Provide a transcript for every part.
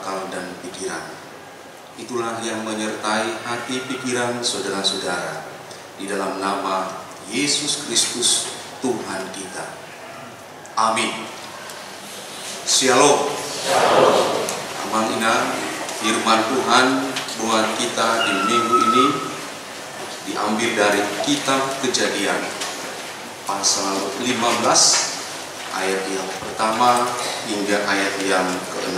akal dan pikiran. Itulah yang menyertai hati pikiran saudara-saudara di dalam nama Yesus Kristus Tuhan kita. Amin. Shalom. Amang ina firman Tuhan buat kita di minggu ini diambil dari kitab Kejadian pasal 15 ayat yang pertama hingga ayat yang ke-6.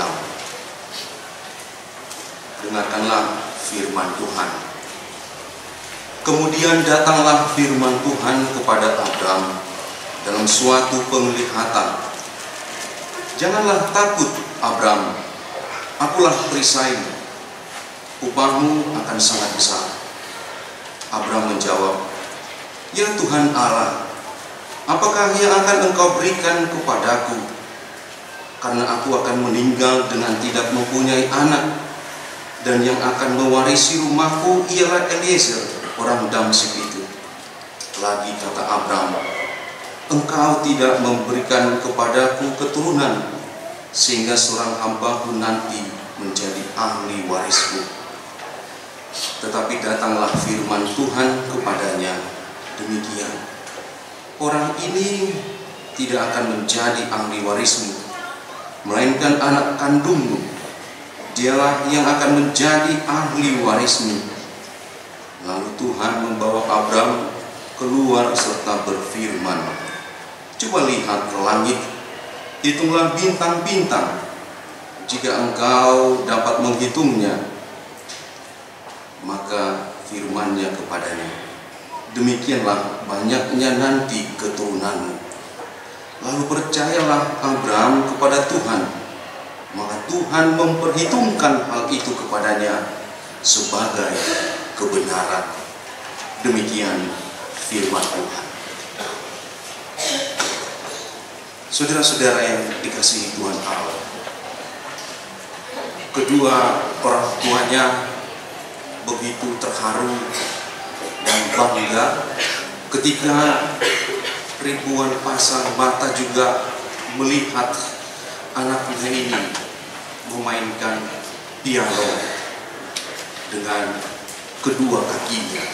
Dengarkanlah firman Tuhan. Kemudian datanglah firman Tuhan kepada Abram dalam suatu penglihatan. Janganlah takut, Abram, akulah perisaimu, upahmu akan sangat besar. Abram menjawab, ya Tuhan Allah, apakah yang akan engkau berikan kepadaku? Karena aku akan meninggal dengan tidak mempunyai anak, dan yang akan mewarisi rumahku ialah Eliezer, orang Damsyik itu. Lagi kata Abram, engkau tidak memberikan kepadaku keturunan, sehingga seorang hambaku nanti menjadi ahli warisku. Tetapi datanglah firman Tuhan kepadanya, demikian, orang ini tidak akan menjadi ahli warismu, melainkan anak kandungmu. Dialah yang akan menjadi ahli warismu. Lalu Tuhan membawa Abram keluar serta berfirman, coba lihat ke langit, hitunglah bintang-bintang, jika engkau dapat menghitungnya. Maka firman-Nya kepadanya, demikianlah banyaknya nanti keturunanmu. Lalu percayalah Abram kepada Tuhan, maka Tuhan memperhitungkan hal itu kepadanya sebagai kebenaran. Demikian firman Tuhan. Saudara-saudara yang dikasihi Tuhan Allah, kedua orang tuanya begitu terharu dan bangga ketika ribuan pasang mata juga melihat anaknya ini memainkan piano dengan kedua kakinya.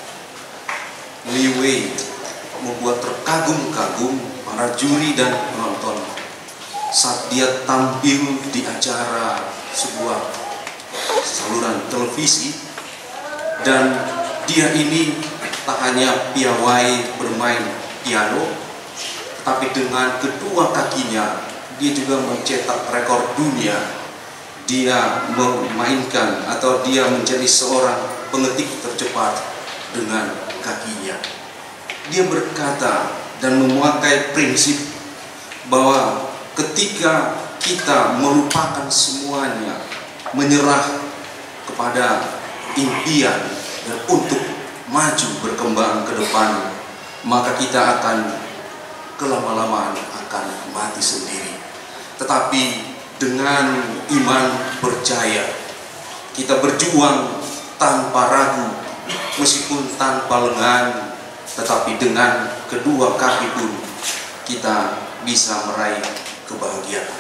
Li Wei membuat terkagum-kagum para juri dan penonton saat dia tampil di acara sebuah saluran televisi, dan dia ini tak hanya piawai bermain piano, tetapi dengan kedua kakinya dia juga mencetak rekor dunia. Dia memainkan atau dia menjadi seorang pengetik tercepat dengan kakinya. Dia berkata dan memakai prinsip bahwa ketika kita melupakan semuanya, menyerah kepada impian dan untuk maju berkembang ke depan, maka kita akan kelama-lamaan akan mati sendiri. Tetapi dengan iman percaya, kita berjuang tanpa ragu, meskipun tanpa lengan, tetapi dengan kedua kaki pun kita bisa meraih kebahagiaan.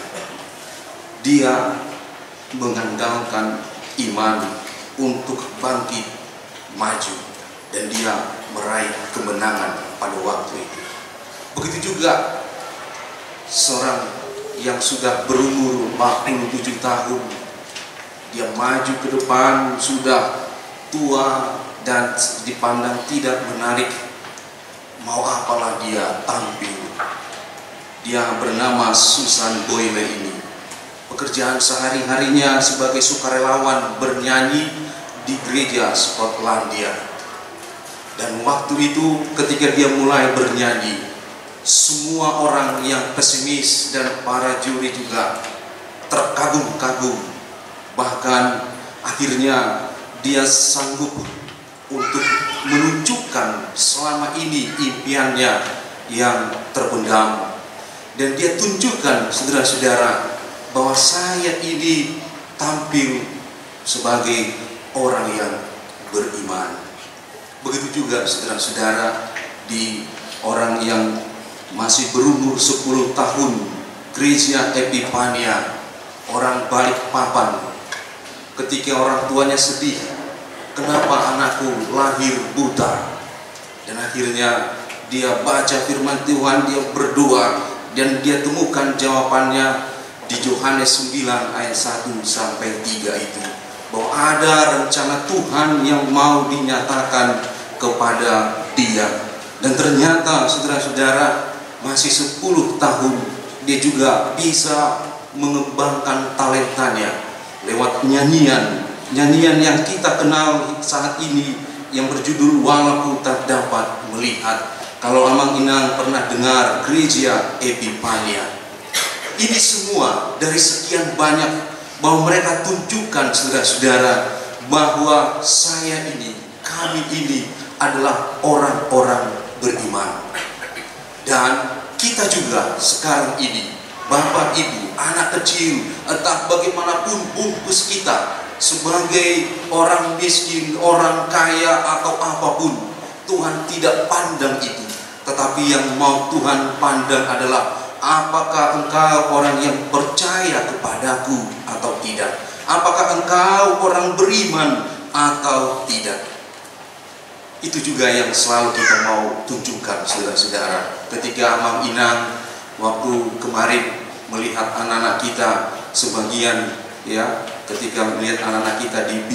Dia mengandalkan iman untuk bangkit maju, dan dia meraih kemenangan pada waktu itu. Begitu juga seorang yang sudah berumur 47 tahun, dia maju ke depan, sudah tua dan dipandang tidak menarik. Mau apalah dia tampil. Dia bernama Susan Boyle ini. Pekerjaan sehari-harinya sebagai sukarelawan bernyanyi di gereja Skotlandia. Dan waktu itu ketika dia mulai bernyanyi, semua orang yang pesimis dan para juri juga terkagum-kagum. Bahkan akhirnya dia sanggup untuk menunjukkan selama ini impiannya yang terpendam. Dan dia tunjukkan, saudara-saudara, bahwa saya ini tampil sebagai orang yang beriman. Begitu juga saudara-saudara di orang yang masih berumur 10 tahun, gereja Epifania, orang balik papan ketika orang tuanya sedih, kenapa anakku lahir buta? Dan akhirnya dia baca firman Tuhan, dia berdoa, dan dia temukan jawabannya di Yohanes 9 ayat 1 sampai 3 itu, bahwa ada rencana Tuhan yang mau dinyatakan kepada dia. Dan ternyata saudara-saudara, masih 10 tahun dia juga bisa mengembangkan talentanya lewat nyanyian yang kita kenal saat ini, yang berjudul Walaupun Tak Dapat Melihat. Kalau Amang Inang pernah dengar Gereja Epifania, ini semua dari sekian banyak bahwa mereka tunjukkan saudara-saudara bahwa kami ini adalah orang-orang beriman. Dan kita juga sekarang ini, Bapak Ibu, anak kecil, entah bagaimanapun bungkus kita, sebagai orang miskin, orang kaya, atau apapun, Tuhan tidak pandang itu. Tetapi yang mau Tuhan pandang adalah apakah engkau orang yang percaya kepadaku atau tidak? Apakah engkau orang beriman atau tidak? Itu juga yang selalu kita mau tunjukkan, saudara-saudara. Ketika Amang Inang waktu kemarin melihat anak-anak kita, sebagian ya, ketika melihat anak-anak kita di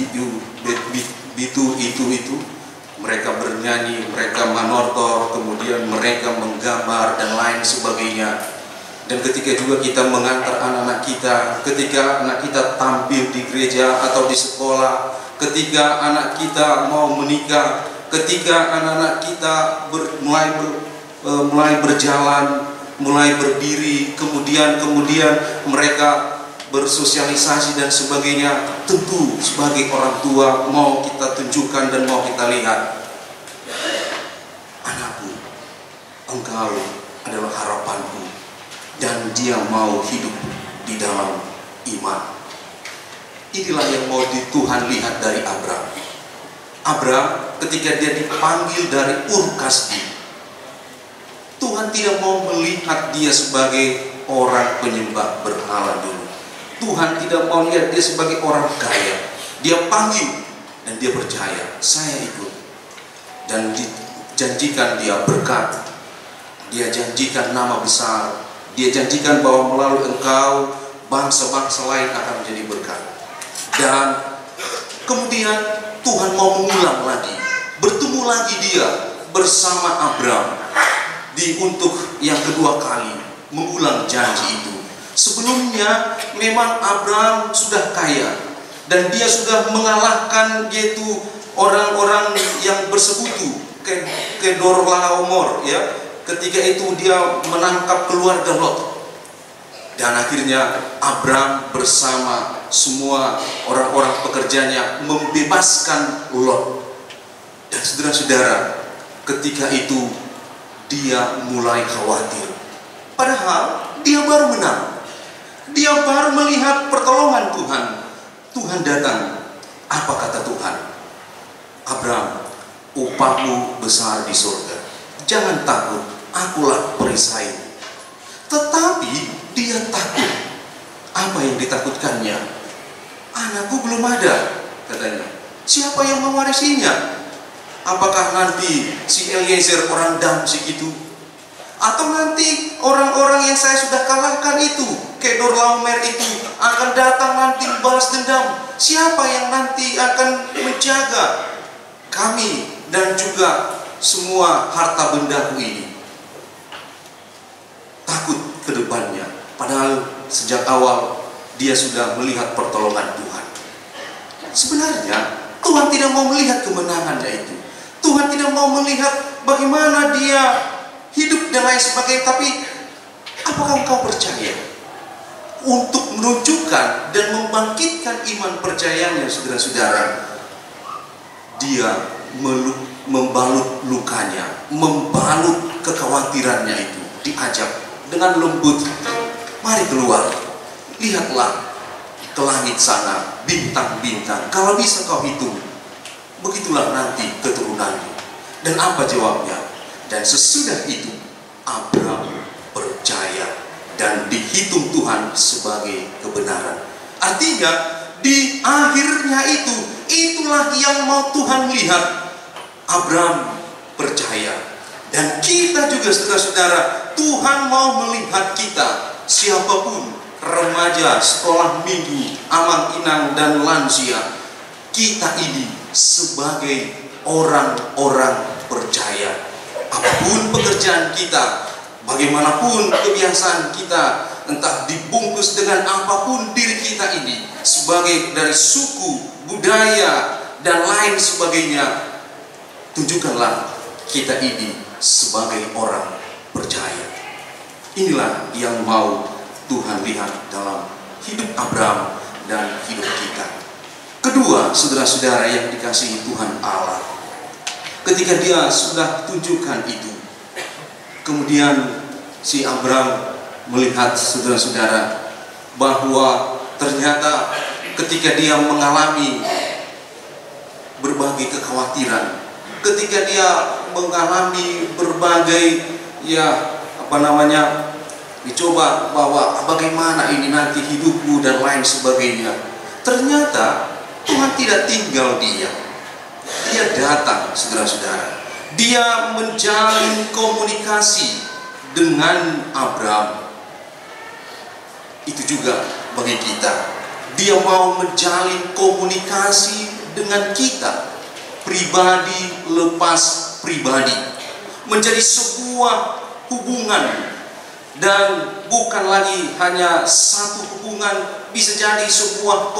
itu mereka bernyanyi, mereka manortor, kemudian mereka menggambar dan lain sebagainya. Dan ketika juga kita mengantar anak-anak kita, ketika anak kita tampil di gereja atau di sekolah, ketika anak kita mau menikah, ketika anak-anak kita mulai berjalan, mulai berdiri, kemudian mereka bersosialisasi dan sebagainya, tentu sebagai orang tua mau kita tunjukkan dan mau kita lihat, anakku, engkau adalah harapanku, dan dia mau hidup di dalam iman. Inilah yang mau Tuhan lihat dari Abraham. Abraham ketika dia dipanggil dari Ur Kasdim, Tuhan tidak mau melihat dia sebagai orang penyembah berhala dulu. Tuhan tidak mau lihat dia sebagai orang kaya. Dia panggil dan dia percaya, saya ikut. Dan dijanjikan dia berkat, dia janjikan nama besar, dia janjikan bahwa melalui engkau bangsa-bangsa lain akan menjadi berkat. Dan kemudian Tuhan mau mengulang lagi, bertemu lagi dia bersama Abraham untuk yang kedua kali mengulang janji itu. Sebelumnya memang Abraham sudah kaya dan dia sudah mengalahkan yaitu orang-orang yang bersekutu Kedorlaomer ya. Ketika itu dia menangkap keluarga Lot. Dan akhirnya Abraham bersama semua orang-orang pekerjanya membebaskan Lot. Dan saudara-saudara, ketika itu dia mulai khawatir. Padahal dia baru menang. Dia baru melihat pertolongan Tuhan. Tuhan datang. Apa kata Tuhan? Abraham, upahmu besar di surga. Jangan takut, akulah perisai. Tetapi dia takut. Apa yang ditakutkannya? Anakku belum ada, katanya. Siapa yang mewarisinya? Apakah nanti si Eliezer orang Damsyik itu? Atau nanti orang-orang yang saya sudah kalahkan itu, Kedorlaomer itu, akan datang nanti balas dendam? Siapa yang nanti akan menjaga kami dan juga semua harta bendaku ini? Takut ke depannya. Padahal sejak awal dia sudah melihat pertolongan Tuhan. Sebenarnya Tuhan tidak mau melihat kemenangannya itu. Tuhan tidak mau melihat bagaimana dia hidup dan lain sebagainya. Tapi apakah engkau percaya? Untuk menunjukkan dan membangkitkan iman percayanya, saudara-saudara, dia membalut lukanya, membalut kekhawatirannya itu, diajak dengan lembut, mari keluar, lihatlah ke langit sana, bintang-bintang, kalau bisa kau hitung, begitulah nanti keturunanmu. Dan apa jawabnya? Dan sesudah itu Abraham percaya dan dihitung Tuhan sebagai kebenaran. Artinya di akhirnya itulah yang mau Tuhan lihat. Abraham percaya, dan kita juga saudara-saudara, Tuhan mau melihat kita, siapapun, remaja, sekolah minggu, amang-inang dan lansia, kita ini sebagai orang-orang percaya. Apapun pekerjaan kita, bagaimanapun kebiasaan kita, entah dibungkus dengan apapun diri kita ini, sebagai dari suku, budaya, dan lain sebagainya, tunjukkanlah kita ini sebagai orang percaya. Inilah yang mau Tuhan lihat dalam hidup Abraham dan hidup kita. Kedua, saudara-saudara yang dikasihi Tuhan Allah, ketika dia sudah tunjukkan itu, kemudian si Abraham melihat, saudara-saudara, bahwa ternyata ketika dia mengalami berbagai kekhawatiran, ketika dia mengalami berbagai dicoba bahwa bagaimana ini nanti hidupku dan lain sebagainya, ternyata Tuhan tidak tinggal diam. Dia datang, saudara-saudara. Dia menjalin komunikasi dengan Abraham. Itu juga bagi kita. Dia mau menjalin komunikasi dengan kita, pribadi lepas pribadi, menjadi sebuah hubungan, dan bukan lagi hanya satu hubungan, bisa jadi sebuah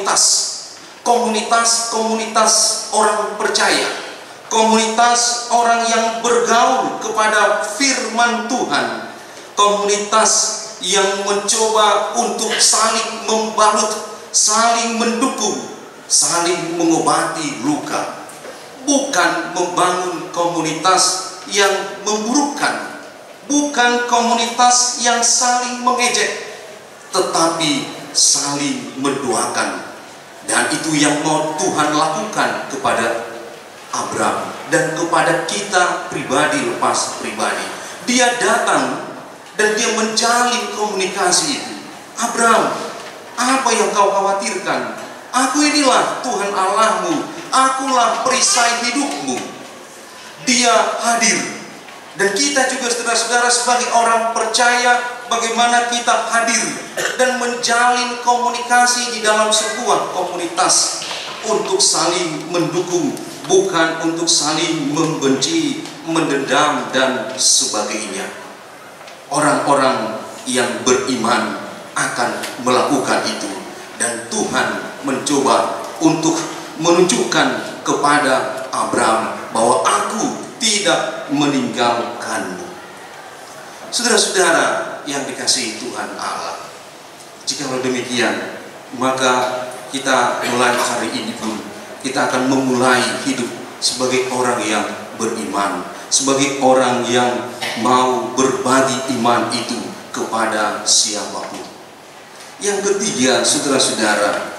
komunitas orang percaya, komunitas orang yang bergaul kepada firman Tuhan, komunitas yang mencoba untuk saling membalut, saling mendukung, saling mengobati luka. Bukan membangun komunitas yang memburukkan, bukan komunitas yang saling mengejek, tetapi saling mendoakan. Dan itu yang mau Tuhan lakukan kepada Abraham dan kepada kita pribadi lepas pribadi. Dia datang dan dia menjalin komunikasi itu. Abraham, apa yang kau khawatirkan? Aku inilah Tuhan Allahmu, akulah perisai hidupmu. Dia hadir. Dan kita juga saudara-saudara sebagai orang percaya, bagaimana kita hadir dan menjalin komunikasi di dalam sebuah komunitas untuk saling mendukung, bukan untuk saling membenci, mendendam dan sebagainya. Orang-orang yang beriman akan melakukan itu, dan Tuhan mencoba untuk menunjukkan kepada Abraham bahwa aku tidak meninggalkanmu. Saudara-saudara yang dikasihi Tuhan Allah, jikalau demikian, maka kita mulai hari ini pun kita akan memulai hidup sebagai orang yang beriman, sebagai orang yang mau berbagi iman itu kepada siapapun. Yang ketiga, saudara-saudara,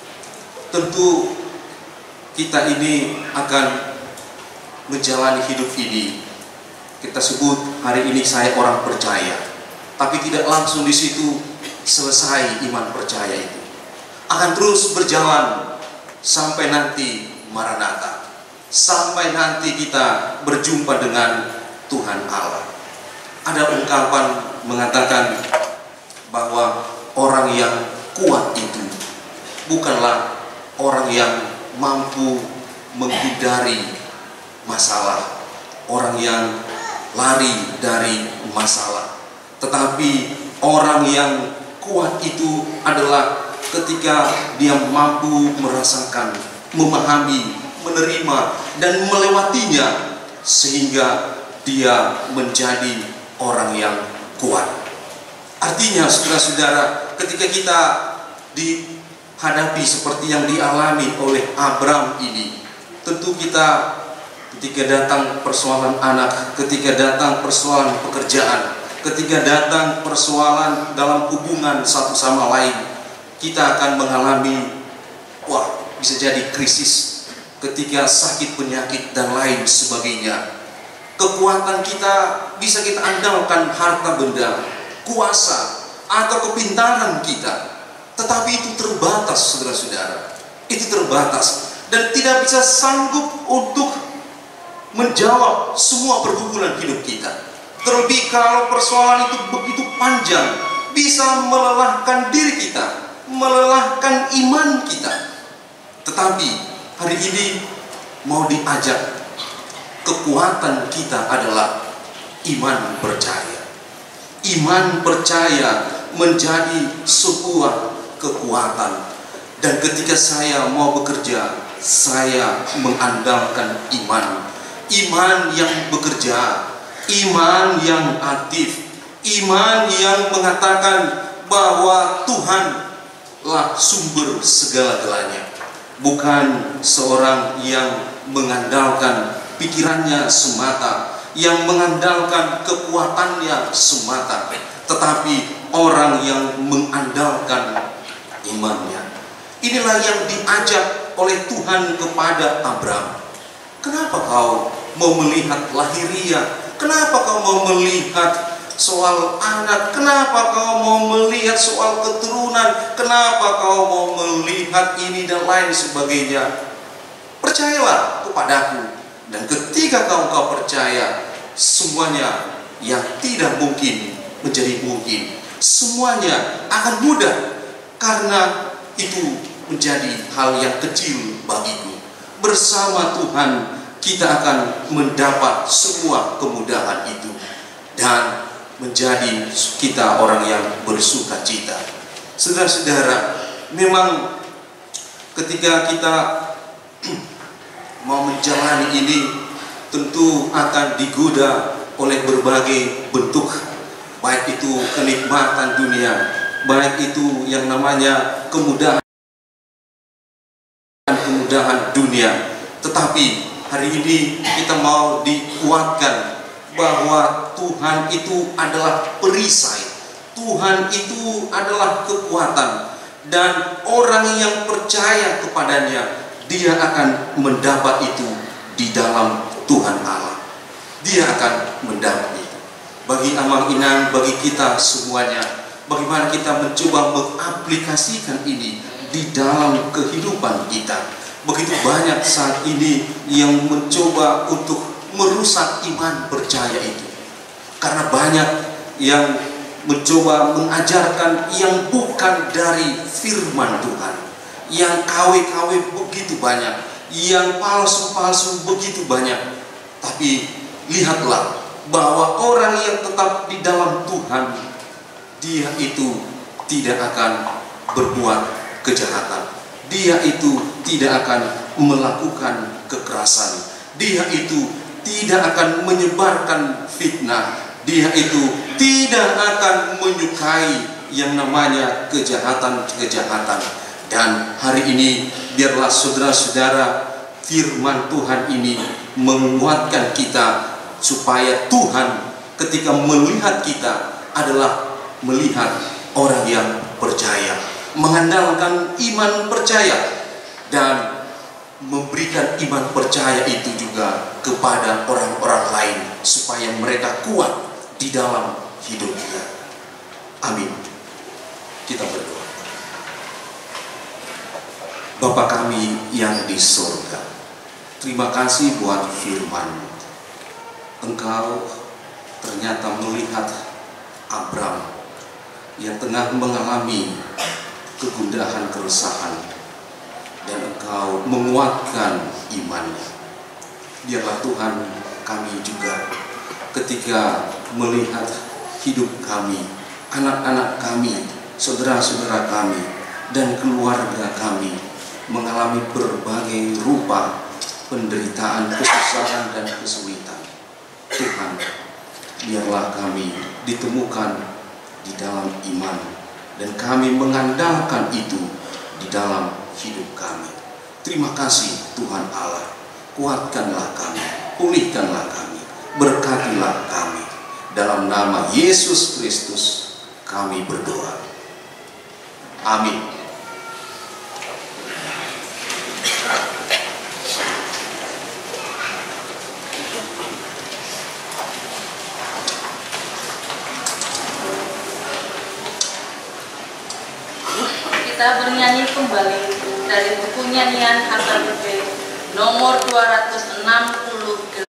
tentu kita ini akan menjalani hidup ini. Kita sebut hari ini saya orang percaya, tapi tidak langsung di situ selesai iman percaya itu. Akan terus berjalan sampai nanti Maranatha, sampai nanti kita berjumpa dengan Tuhan Allah. Ada ungkapan mengatakan bahwa orang yang kuat itu bukanlah orang yang mampu menghindari masalah, orang yang lari dari masalah, tetapi orang yang kuat itu adalah ketika dia mampu merasakan, memahami, menerima dan melewatinya, sehingga dia menjadi orang yang kuat. Artinya saudara-saudara, ketika kita dihadapi seperti yang dialami oleh Abraham ini, tentu kita ketika datang persoalan anak, ketika datang persoalan pekerjaan, ketika datang persoalan dalam hubungan satu sama lain, kita akan mengalami bisa jadi krisis, ketika sakit, penyakit dan lain sebagainya. Kekuatan kita bisa kita andalkan harta benda, kuasa, atau kepintaran kita. Tetapi itu terbatas, saudara-saudara. Itu terbatas dan tidak bisa sanggup untuk menjawab semua pergumulan hidup kita. Terlebih kalau persoalan itu begitu panjang, bisa melelahkan diri kita, melelahkan iman kita. Tetapi hari ini mau diajak, kekuatan kita adalah iman percaya. Iman percaya menjadi sebuah kekuatan. Dan ketika saya mau bekerja, saya mengandalkan iman. Iman yang bekerja, iman yang aktif, iman yang mengatakan bahwa Tuhanlah sumber segala-galanya. Bukan seorang yang mengandalkan pikirannya semata, yang mengandalkan kekuatannya semata, tetapi orang yang mengandalkan imannya. Inilah yang diajak oleh Tuhan kepada Abraham. Kenapa kau mau melihat lahiriah? Kenapa kau mau melihat soal anak? Kenapa kau mau melihat soal keturunan? Kenapa kau mau melihat ini dan lain sebagainya? Percayalah kepadaku. Dan ketika kau percaya, semuanya yang tidak mungkin menjadi mungkin. Semuanya akan mudah, karena itu menjadi hal yang kecil bagiku. Bersama Tuhan kita akan mendapat semua kemudahan itu dan menjadi kita orang yang bersuka cita. Saudara-saudara, memang ketika kita mau menjalani ini tentu akan digoda oleh berbagai bentuk, baik itu kenikmatan dunia, baik itu yang namanya kemudahan dunia. Tetapi hari ini kita mau dikuatkan bahwa Tuhan itu adalah perisai, Tuhan itu adalah kekuatan, dan orang yang percaya kepadanya, dia akan mendapat itu di dalam Tuhan Allah. Dia akan mendapat itu. Bagi Amang Inang, bagi kita semuanya, bagaimana kita mencoba mengaplikasikan ini di dalam kehidupan kita. Begitu banyak saat ini yang mencoba untuk merusak iman percaya itu, karena banyak yang mencoba mengajarkan yang bukan dari firman Tuhan, yang KW-KW begitu banyak, yang palsu-palsu begitu banyak. Tapi lihatlah bahwa orang yang tetap di dalam Tuhan, dia itu tidak akan berbuat kejahatan, dia itu tidak akan melakukan kekerasan, dia itu tidak akan menyebarkan fitnah, dia itu tidak akan menyukai yang namanya kejahatan-kejahatan. Dan hari ini biarlah saudara-saudara, firman Tuhan ini menguatkan kita, supaya Tuhan ketika melihat kita adalah melihat orang yang percaya, mengandalkan iman percaya, dan memberikan iman percaya itu juga kepada orang-orang lain, supaya mereka kuat di dalam hidupnya. Amin. Kita berdoa. Bapa kami yang di surga, terima kasih buat firman. Engkau ternyata melihat Abraham yang tengah mengalami kegundahan, keresahan, dan Engkau menguatkan imannya. Biarlah Tuhan, kami juga ketika melihat hidup kami, anak-anak kami, saudara-saudara kami, dan keluarga kami mengalami berbagai rupa penderitaan, kesusahan, dan kesulitan. Tuhan, biarlah kami ditemukan di dalam iman, dan kami mengandalkan itu di dalam hidup kami. Terima kasih Tuhan Allah. Kuatkanlah kami, pulihkanlah kami, berkatilah kami. Dalam nama Yesus Kristus kami berdoa. Amin. kita bernyanyi kembali dari buku nyanyian HKBP nomor 268.